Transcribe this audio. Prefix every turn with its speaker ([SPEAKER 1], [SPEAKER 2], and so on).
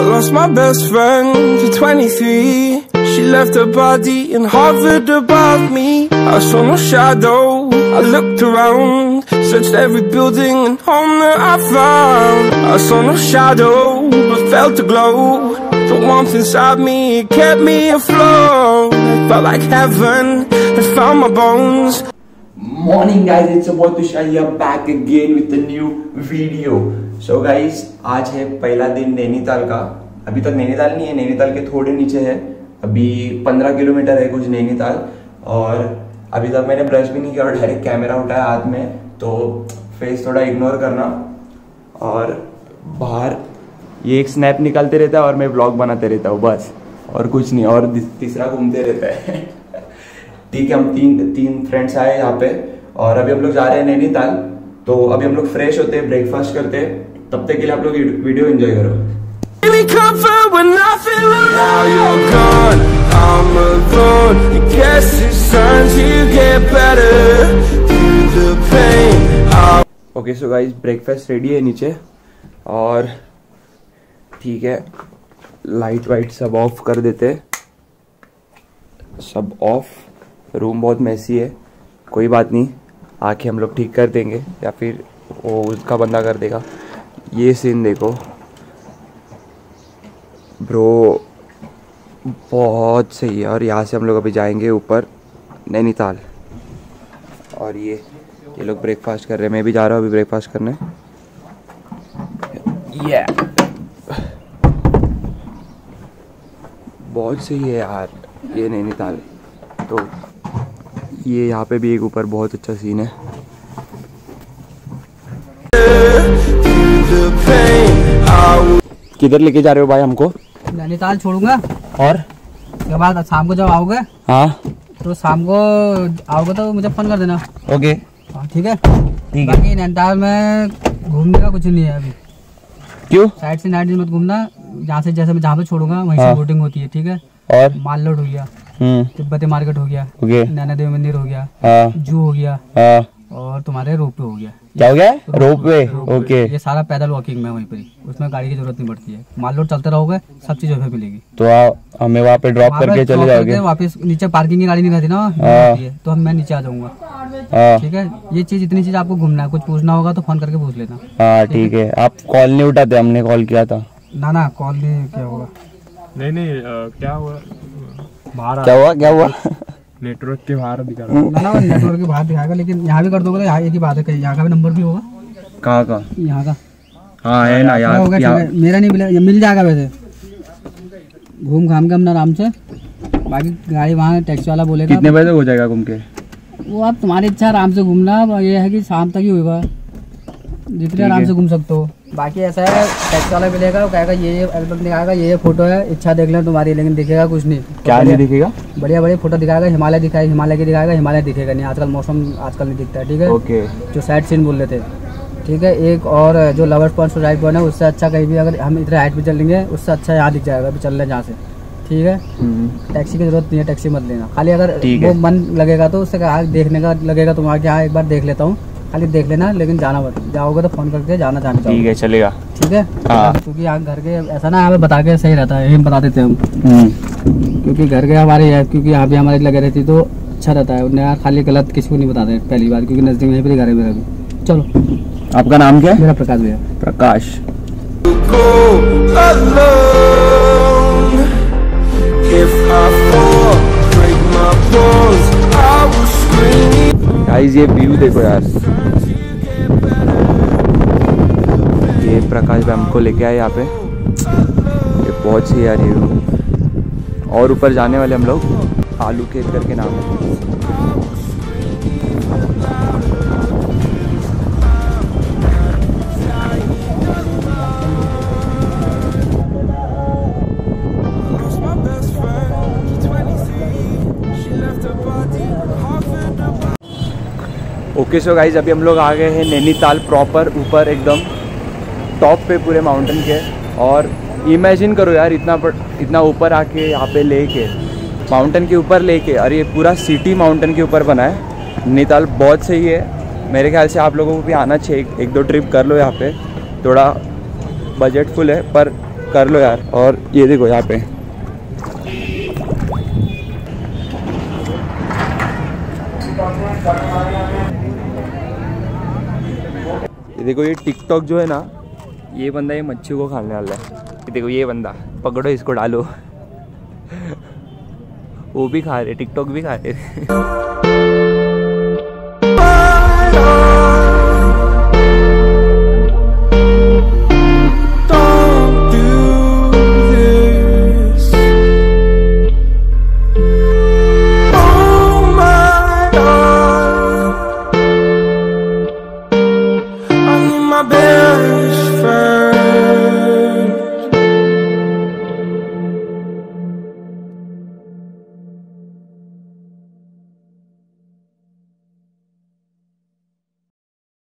[SPEAKER 1] lost my best friend to 23. She left her body and hovered above me. I saw no shadow, I looked around, searched every building and home that I found. I saw no shadow, but felt a glow. The warmth inside me, it kept me afloat. It felt like heaven had found my bones.
[SPEAKER 2] Morning guys, it's about Tushar here back again with a new video. So guys, आज है पहला दिन नैनीताल का. अभी तक नैनीताल नहीं है, नैनीताल के थोड़े नीचे है. अभी 15 किलोमीटर है कुछ नैनीताल. और अभी तक मैंने ब्रश भी नहीं किया और डायरेक्ट कैमरा उठाया हाथ में, तो फेस थोड़ा इग्नोर करना. और बाहर ये एक स्नैप निकालते रहता है और मैं व्लॉग बनाते रहता हूँ बस, और कुछ नहीं. और तीसरा घूमते रहता है. ठीक है, हम तीन फ्रेंड्स आए यहाँ पे और अभी हम लोग जा रहे हैं नैनीताल. तो अभी हम लोग फ्रेश होते हैं, ब्रेकफास्ट करते हैं. तब तक के लिए आप लोग वीडियो एंजॉय करो. Okay so guys, breakfast ready है नीचे. और ठीक है, लाइट वाइट सब ऑफ कर देते, सब ऑफ. रूम बहुत मैसी है, कोई बात नहीं, आके हम लोग ठीक कर देंगे या फिर वो उसका बंदा कर देगा. ये सीन देखो ब्रो, बहुत सही है. और यहाँ से हम लोग अभी जाएंगे ऊपर नैनीताल. और ये लोग ब्रेकफास्ट कर रहे हैं, मैं भी जा रहा हूँ अभी ब्रेकफास्ट करने. बहुत सही है यार ये नैनीताल. तो ये यहाँ पे भी एक ऊपर बहुत अच्छा सीन है. किधर लेके जा रहे हो भाई हमको?
[SPEAKER 3] नैनीताल छोड़ूंगा. और उसके बाद शाम को जब आओगे,
[SPEAKER 2] हाँ
[SPEAKER 3] तो शाम को आओगे तो मुझे फोन कर देना.
[SPEAKER 2] ओके
[SPEAKER 3] ठीक है. बाकी नैनीताल में घूमने का कुछ नहीं है अभी.
[SPEAKER 2] क्यों?
[SPEAKER 3] साइड से नाइट मत घूमना. जहाँ से जैसे मैं जहाँ पे छोड़ूंगा वहीं से बोटिंग होती है. ठीक है.
[SPEAKER 2] और
[SPEAKER 3] माल लोड हो गया, तिब्बती मार्केट हो गया, नैना देवी मंदिर हो गया, जू हो गया, और तुम्हारे रोपवे हो गया.
[SPEAKER 2] क्या हो गया? रोपवे. ओके.
[SPEAKER 3] ये सारा पैदल वॉकिंग में वहीं पर, उसमें गाड़ी की जरूरत नहीं पड़ती है. माल लोड चलते रहोगे, सब चीज वहीं पे मिलेगी.
[SPEAKER 2] तो हमें वहाँ पे ड्रॉप करके चले जाओगे?
[SPEAKER 3] वापस नीचे पार्किंग की गाड़ी नहीं रहती ना, तो मैं नीचे आ जाऊंगा. ठीक है. ये चीज, इतनी चीज आपको घूमना है. कुछ पूछना होगा तो फोन करके पूछ लेना.
[SPEAKER 2] हाँ ठीक है. आप कॉल नहीं उठाते, हमने कॉल किया था.
[SPEAKER 3] ना कॉल नहीं. क्या होगा?
[SPEAKER 4] नहीं क्या हुआ?
[SPEAKER 2] क्या हुआ?
[SPEAKER 4] नेटवर्क के बाहर दिखा रहा.
[SPEAKER 3] ना नेटवर्क के बाहर दिखाएगा, लेकिन यहाँ भी कर दोगे. यहाँ एक ही बात है, यहाँ का भी नंबर भी होगा.
[SPEAKER 2] कहाँ का?
[SPEAKER 3] यहाँ का.
[SPEAKER 2] हाँ है ना यहाँ.
[SPEAKER 3] मेरा नहीं मिल जाएगा वैसे. घूम घाम के अपना आराम से. बाकी गाड़ी वहाँ टैक्सी वाला बोलेगा.
[SPEAKER 2] कितने बजे हो जाएगा घूम के?
[SPEAKER 3] वो आप तुम्हारी इच्छा, आराम से घूमना. ये है कि शाम तक ही होगा, जितने आराम से घूम सकते हो. बाकी ऐसा है, टैक्सी वाला मिलेगा, वो कहेगा ये एल्बम दिखाएगा, ये फोटो है, इच्छा देख लें तुम्हारी, लेकिन दिखेगा कुछ नहीं.
[SPEAKER 2] क्या नहीं दिखेगा?
[SPEAKER 3] बढ़िया बढ़िया फोटो दिखाएगा. हिमालय दिखाएगा, हिमालय की दिखाएगा, हिमालय दिखेगा नहीं. आजकल मौसम नहीं दिखता है. ठीक है.
[SPEAKER 2] ओके.
[SPEAKER 3] जो साइड सीन बोल रहे थे. ठीक है. एक और जो लवर्स पॉइंट सुसाइड पॉइंट है, उससे अच्छा कहीं भी अगर हम इतने हाइट पे चलेंगे, उससे अच्छा यहाँ दिख जाएगा. अभी चल रहे जहाँ से. ठीक है. टैक्सी की जरूरत नहीं है, टैक्सी मत लेना. खाली अगर वो मन लगेगा तो उससे देखने का लगेगा तुम्हारे, यहाँ एक बार देख लेता हूँ, खाली देख लेना. लेकिन जाना मत. जाओगे तो फोन करके जाना चाहते.
[SPEAKER 2] ठीक है, चलेगा. ठीक है.
[SPEAKER 3] क्योंकि यहाँ घर के ऐसा ना, हमें बता के सही रहता है, यही बता देते हैं हम. क्योंकि घर के हमारे है, क्योंकि यहाँ भी हमारे लगे रहती तो अच्छा रहता है. उन्हें खाली गलत किसी को नहीं बताते पहली बार, क्योंकि नजदीक में घर है मेरा भी. चलो.
[SPEAKER 2] आपका नाम क्या है?
[SPEAKER 3] मेरा प्रकाश भैया.
[SPEAKER 2] प्रकाश. गाइस ये व्यू देखो यार. ये प्रकाश भाई हमको लेके आए यहाँ पे. ये बहुत सही यार ये व्यू. और ऊपर जाने वाले हम लोग, आलू खेत करके नाम है. ओके सो गाइज, अभी हम लोग आ गए हैं नैनीताल प्रॉपर, ऊपर एकदम टॉप पे पूरे माउंटेन के. और इमेजिन करो यार, इतना ऊपर आके यहाँ पे लेके, माउंटेन के ऊपर लेके, और ये पूरा सिटी माउंटेन के ऊपर बना है. नैनीताल बहुत सही है. मेरे ख्याल से आप लोगों को भी आना चाहिए. एक दो ट्रिप कर लो यहाँ पे. थोड़ा बजट फुल है पर कर लो यार। और ये देखो यहाँ पे ये देखो, ये टिकटॉक जो है ना, ये बंदा ये मच्छी को खाने वाला है। ये देखो ये बंदा, पकड़ो इसको डालो। वो भी खा रहे, टिकटॉक भी खा रहे।